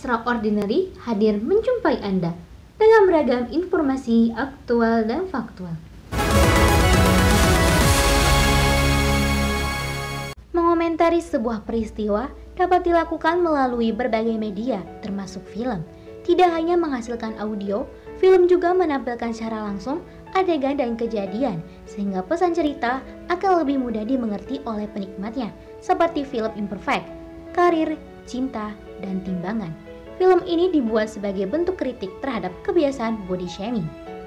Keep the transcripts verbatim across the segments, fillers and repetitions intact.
Extraordinary hadir menjumpai Anda dengan beragam informasi aktual dan faktual. Mengomentari sebuah peristiwa dapat dilakukan melalui berbagai media, termasuk film. Tidak hanya menghasilkan audio, film juga menampilkan secara langsung adegan dan kejadian, sehingga pesan cerita akan lebih mudah dimengerti oleh penikmatnya, seperti film Imperfect, Karir, Cinta, dan Timbangan. Film ini dibuat sebagai bentuk kritik terhadap kebiasaan body shaming.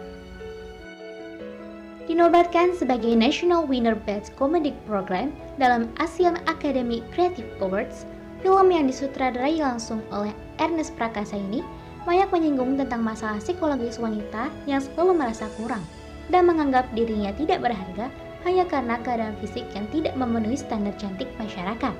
Dinobatkan sebagai National Winner Best Comedic Program dalam Asian Academy Creative Awards, film yang disutradarai langsung oleh Ernest Prakasa ini banyak menyinggung tentang masalah psikologis wanita yang selalu merasa kurang dan menganggap dirinya tidak berharga hanya karena keadaan fisik yang tidak memenuhi standar cantik masyarakat.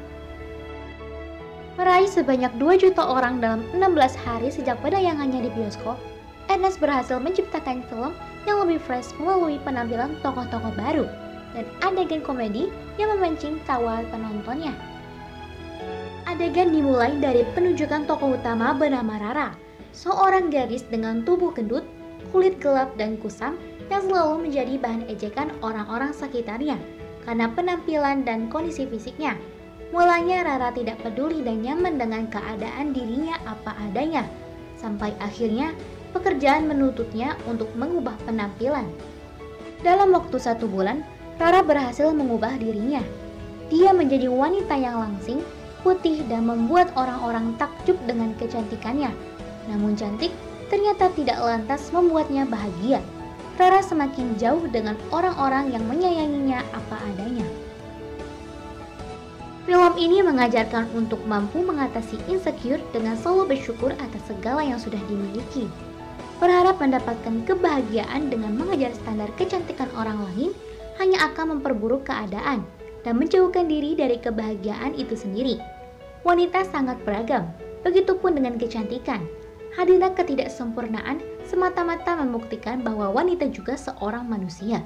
Meraih sebanyak dua juta orang dalam enam belas hari sejak penayangannya di bioskop, Ernest berhasil menciptakan film yang lebih fresh melalui penampilan tokoh-tokoh baru dan adegan komedi yang memancing tawa penontonnya. Adegan dimulai dari penunjukan tokoh utama bernama Rara, seorang gadis dengan tubuh gendut, kulit gelap dan kusam yang selalu menjadi bahan ejekan orang-orang sekitarnya karena penampilan dan kondisi fisiknya. Mulanya Rara tidak peduli dan nyaman dengan keadaan dirinya apa adanya, sampai akhirnya pekerjaan menuntutnya untuk mengubah penampilan. Dalam waktu satu bulan, Rara berhasil mengubah dirinya. Dia menjadi wanita yang langsing, putih dan membuat orang-orang takjub dengan kecantikannya. Namun cantik ternyata tidak lantas membuatnya bahagia. Rara semakin jauh dengan orang-orang yang menyayanginya apa adanya. Film ini mengajarkan untuk mampu mengatasi insecure dengan selalu bersyukur atas segala yang sudah dimiliki. Berharap mendapatkan kebahagiaan dengan mengejar standar kecantikan orang lain hanya akan memperburuk keadaan dan menjauhkan diri dari kebahagiaan itu sendiri. Wanita sangat beragam, begitupun dengan kecantikan. Hadirnya ketidaksempurnaan semata-mata membuktikan bahwa wanita juga seorang manusia.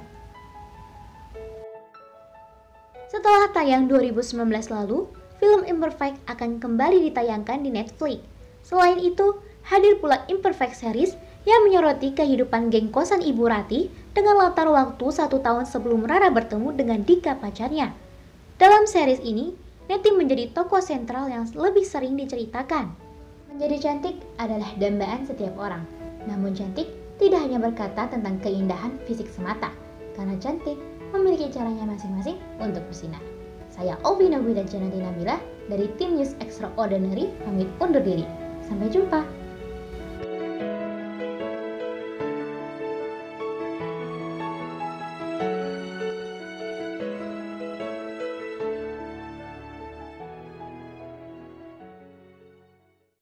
Setelah tayang dua ribu sembilan belas lalu, film Imperfect akan kembali ditayangkan di Netflix. Selain itu, hadir pula Imperfect series yang menyoroti kehidupan geng kosan Ibu Rati dengan latar waktu satu tahun sebelum Rara bertemu dengan Dika pacarnya. Dalam series ini, Neti menjadi tokoh sentral yang lebih sering diceritakan. Menjadi cantik adalah dambaan setiap orang. Namun cantik tidak hanya berkata tentang keindahan fisik semata, karena cantik memiliki caranya masing-masing untuk bersinar. Saya Ovi Nabila Janati Nabila dari tim News Extraordinary pamit undur diri. Sampai jumpa.